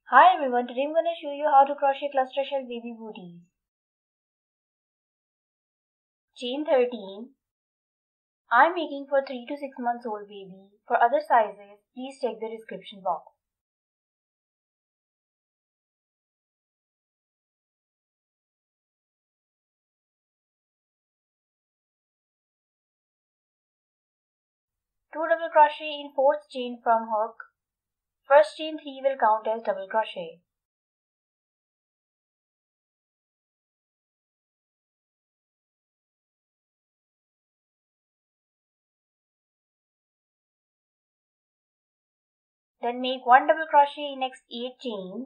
Hi everyone, today I'm going to show you how to crochet cluster shell baby booties. Chain 13. I'm making for 3 to 6 months old baby. For other sizes, please check the description box. Two double crochet in fourth chain from hook. First chain 3 will count as double crochet. Then make 1 double crochet in next 8 chains.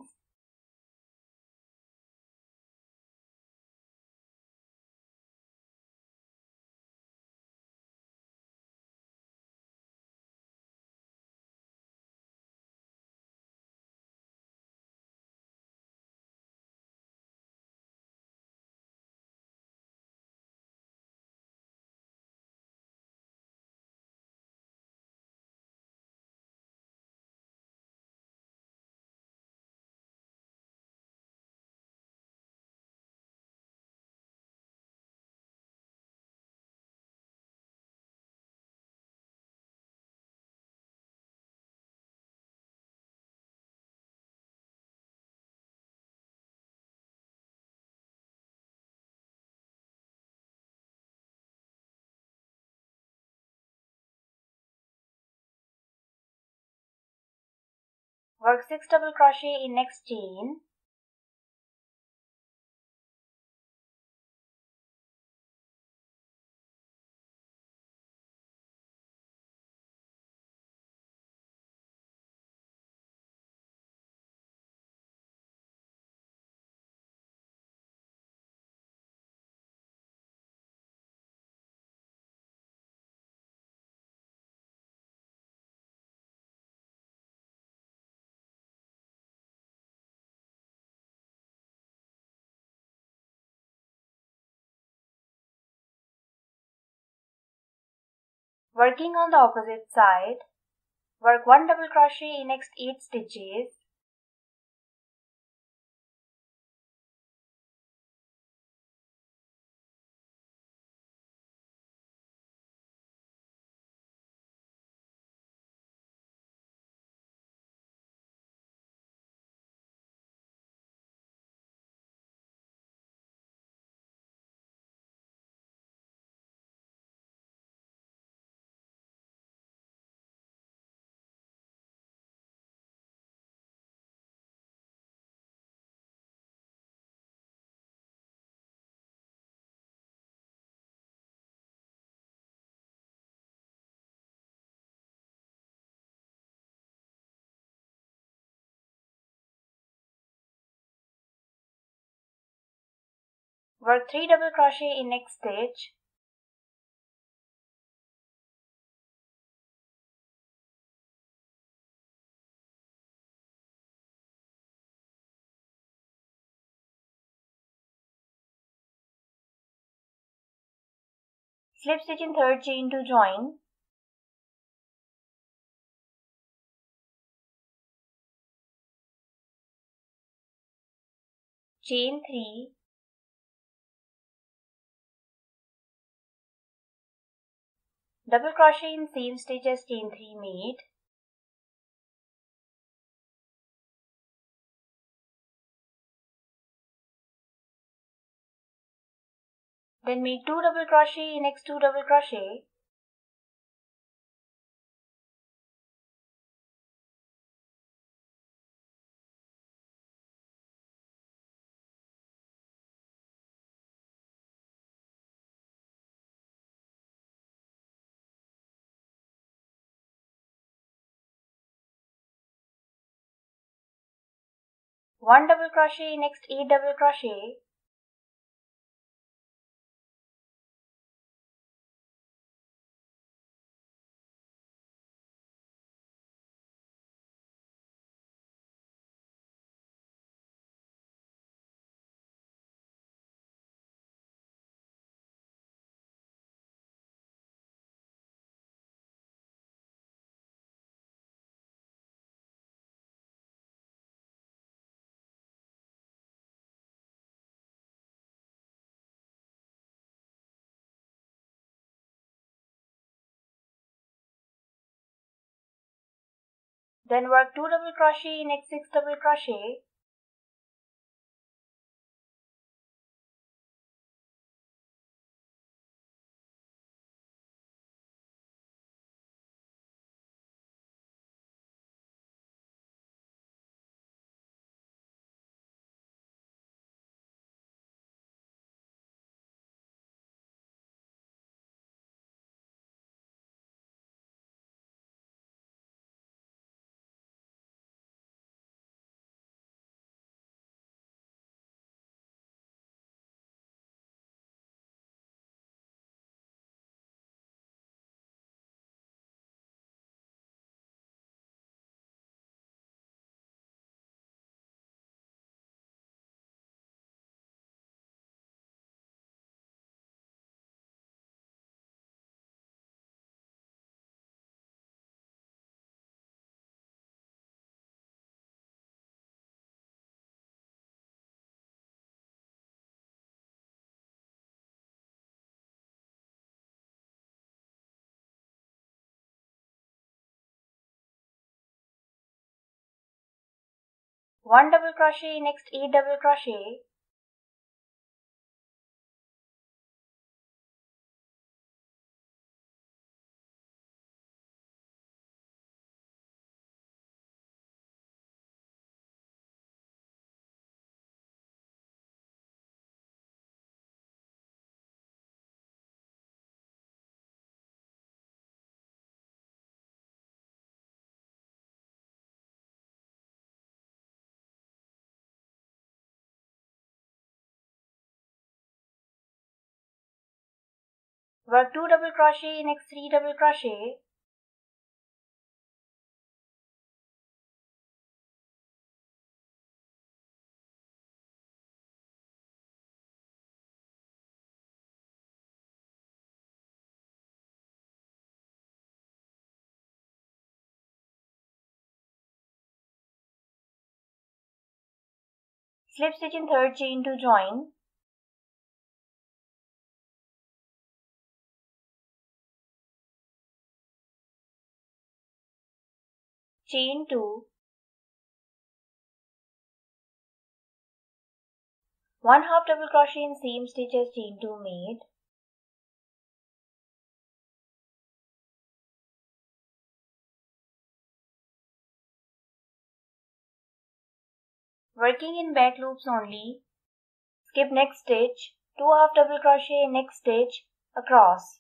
Work 6 double crochet in next chain. Working on the opposite side, work 1 double crochet in next 8 stitches. Work 3 double crochet in next stitch. Slip stitch in third chain to join. Chain 3. Double crochet in same stitch as chain 3 made. Then make 2 double crochet in next 2 double crochet. One double crochet in next 8 double crochet. Then work 2 double crochet in next 6 double crochet. One double crochet in next 8 double crochet. Work 2 double crochet in next 3 double crochet. Slip stitch in third chain to join. Chain 2. 1/2 double crochet in same stitch as chain 2 made. Working in back loops only. Skip next stitch, 2/2 double crochet in next stitch, across.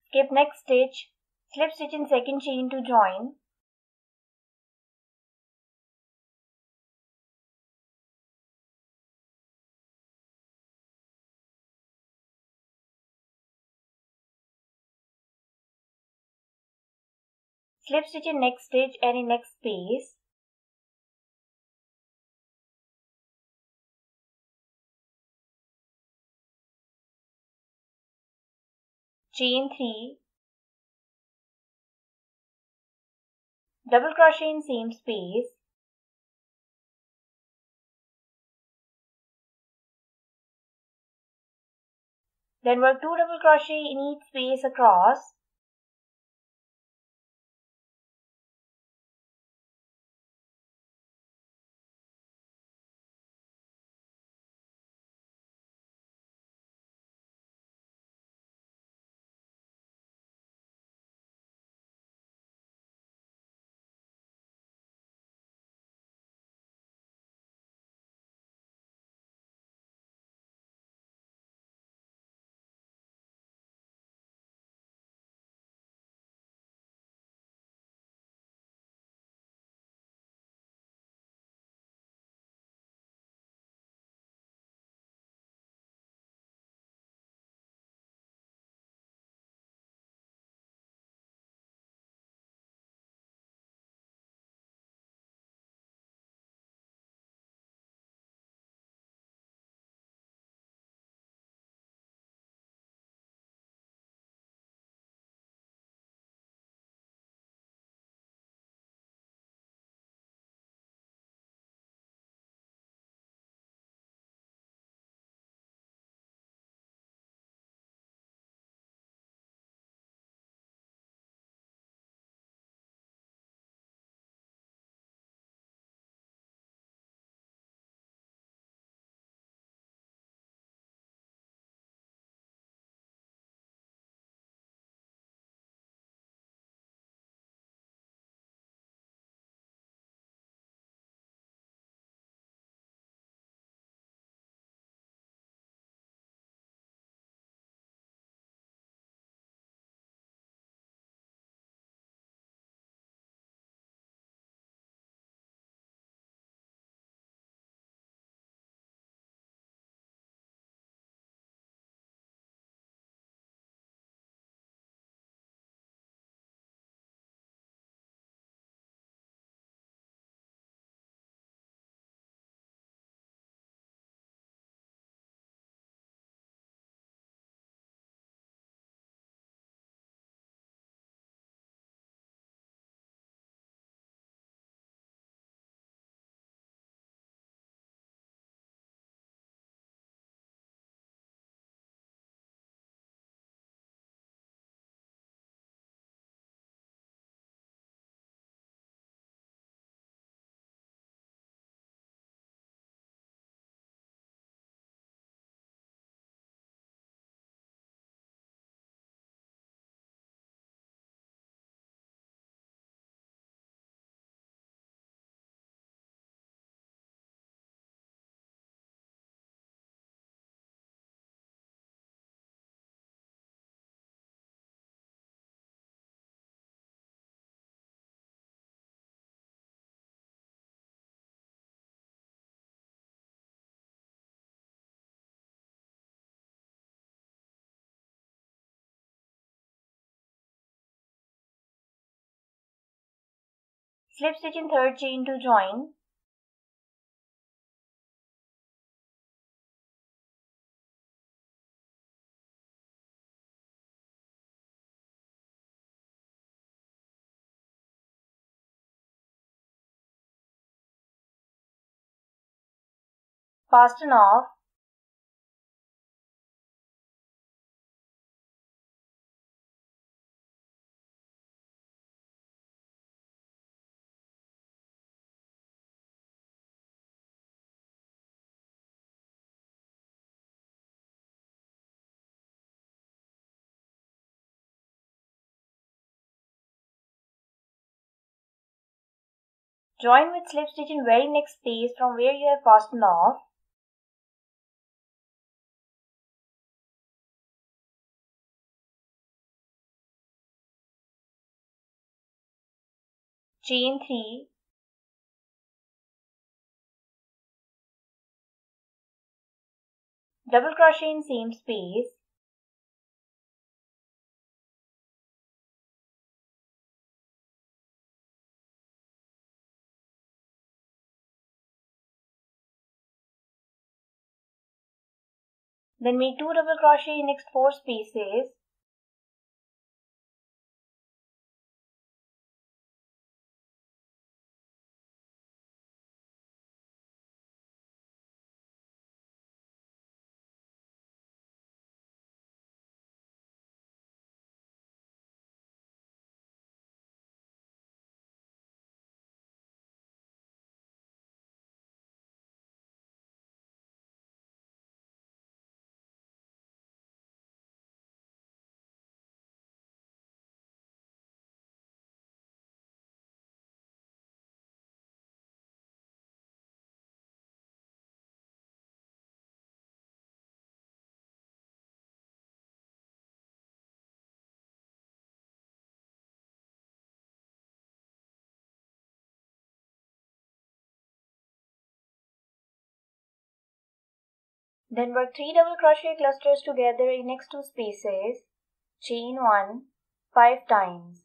Skip next stitch. Slip stitch in second chain to join. Slip stitch in next stitch and in next space. Chain 3. Double crochet in same space. Then work 2 double crochet in each space across. Slip stitch in third chain to join. Fasten off. Join with slip stitch in very next space from where you have fastened off. chain 3, double crochet in same space, then make 2 double crochet in next 4 spaces, then work 3 double crochet clusters together in next 2 spaces, chain 1 5 times.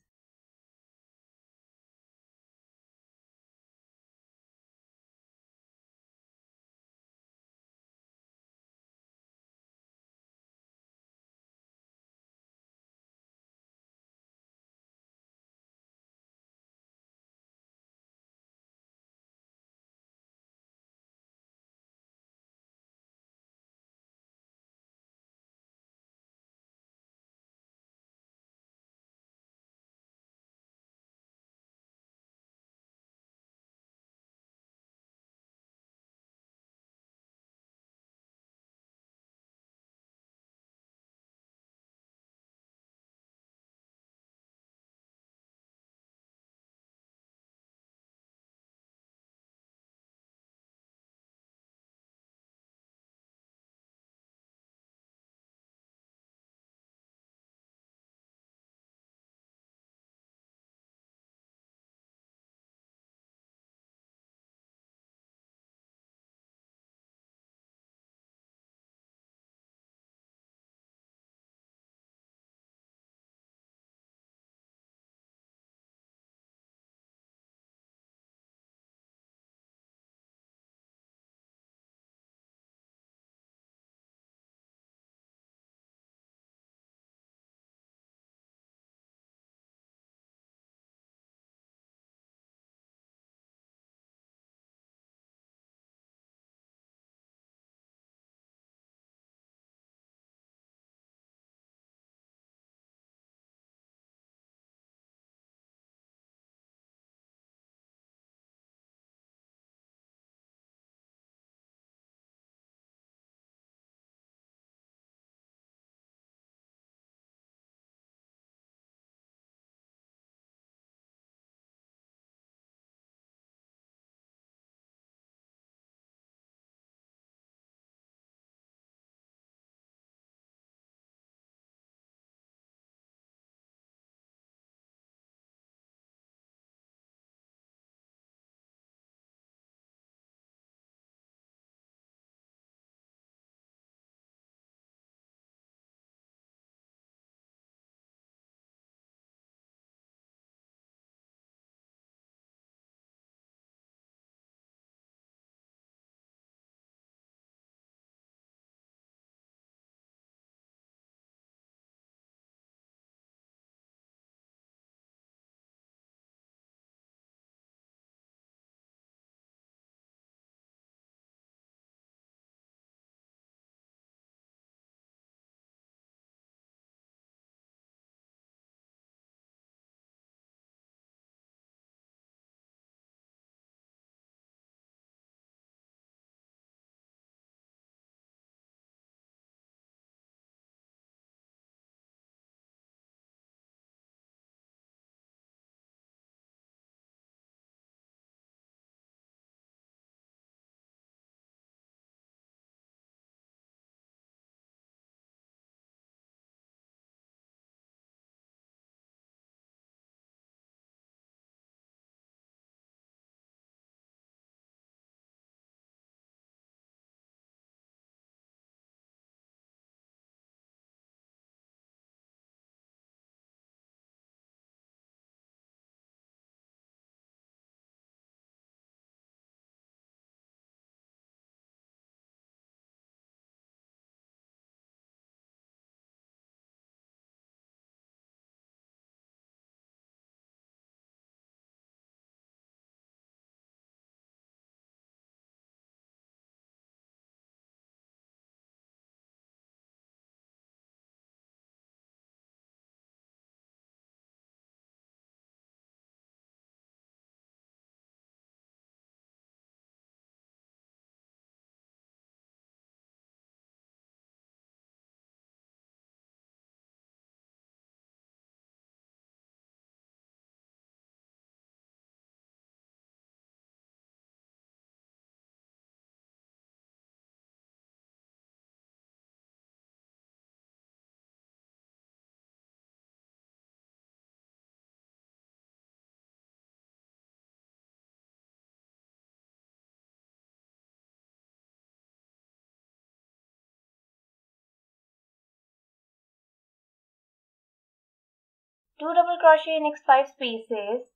2 double crochet in next 5 spaces.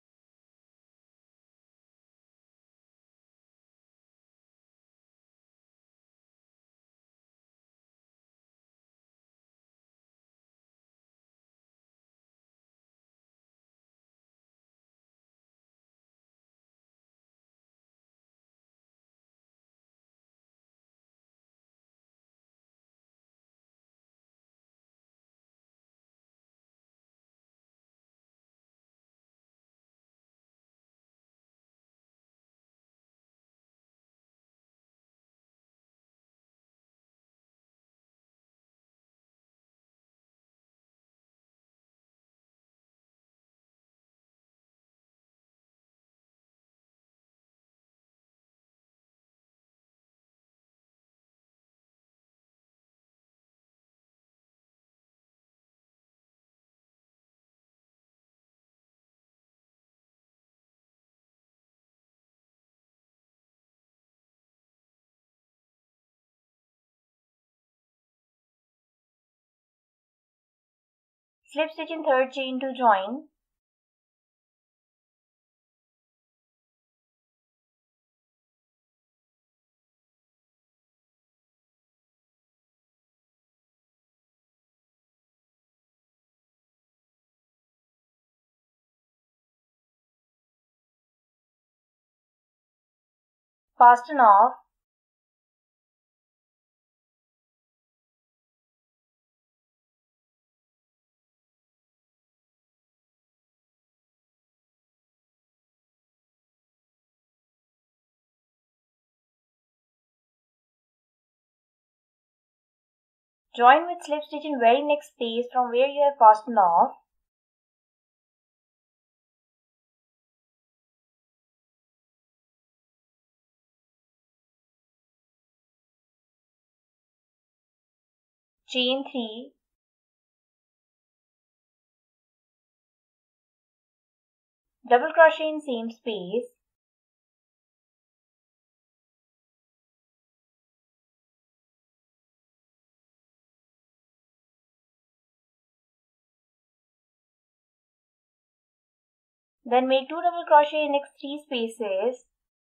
Slip stitch in third chain to join. Fasten off. Join with slip stitch in very next space from where you have fastened off. Chain 3. Double crochet in same space. Then make 2 double crochet in next 3 spaces.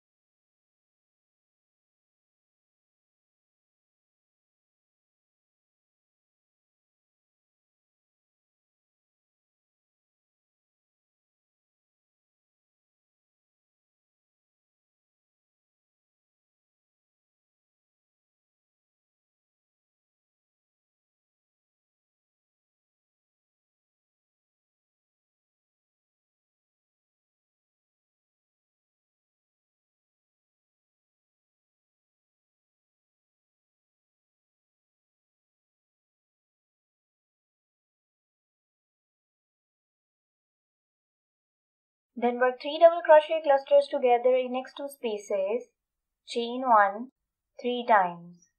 Then work 3 double crochet clusters together in next 2 spaces. Chain 1 3 times.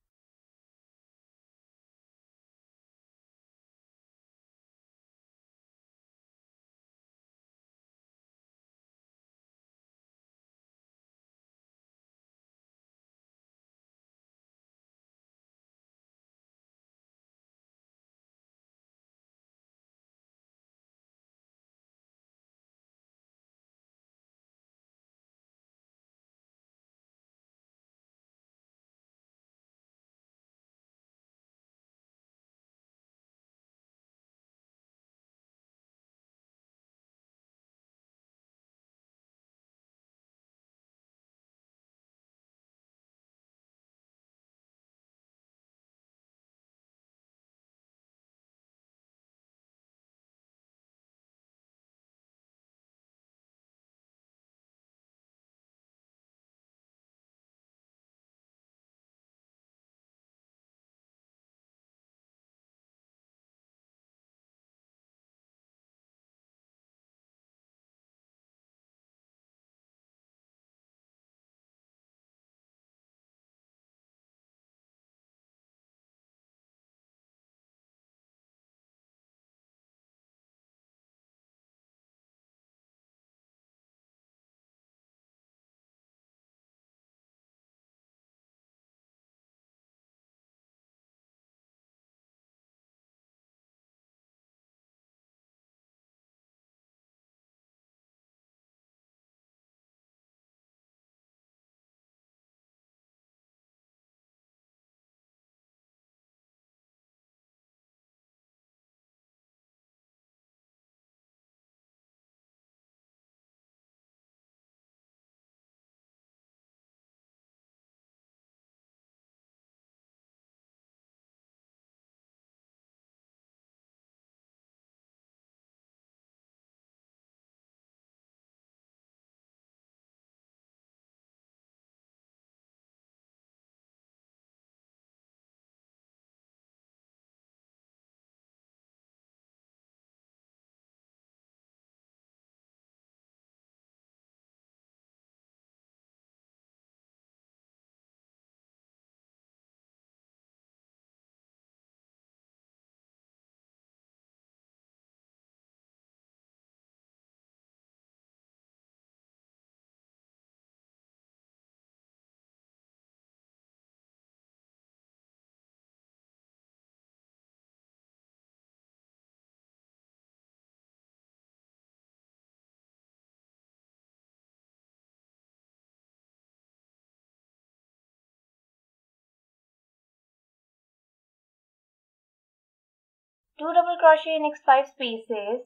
2 double crochet in next 5 spaces.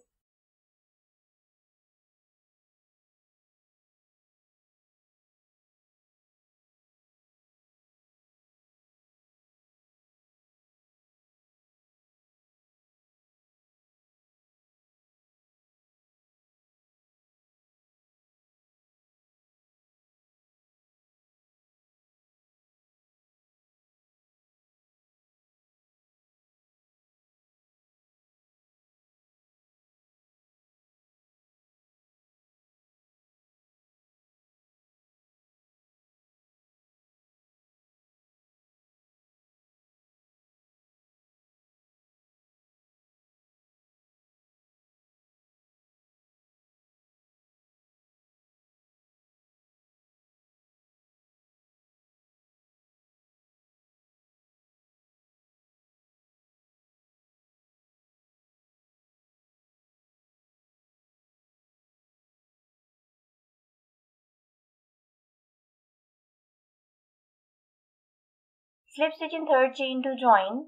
Slip stitch in third chain to join.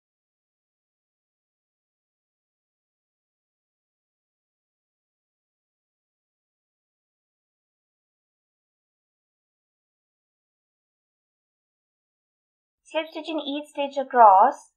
Slip stitch in each stitch across.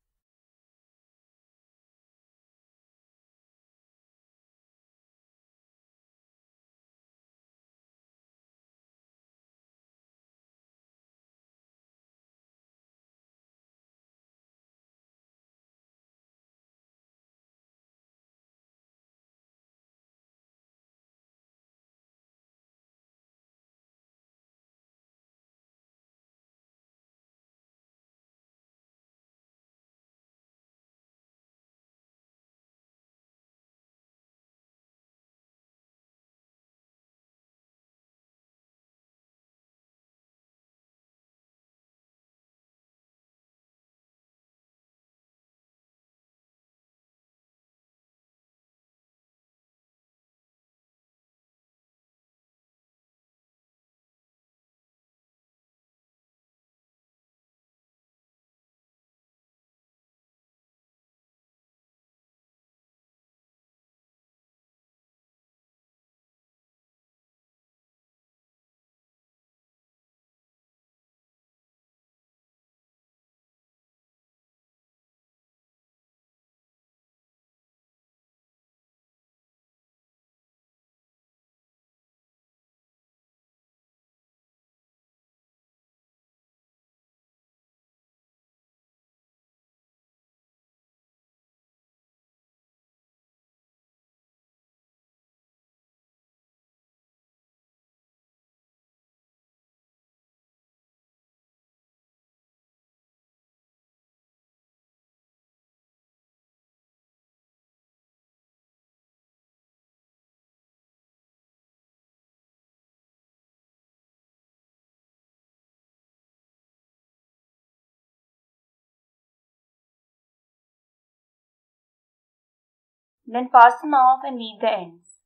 Then fasten off and leave the ends.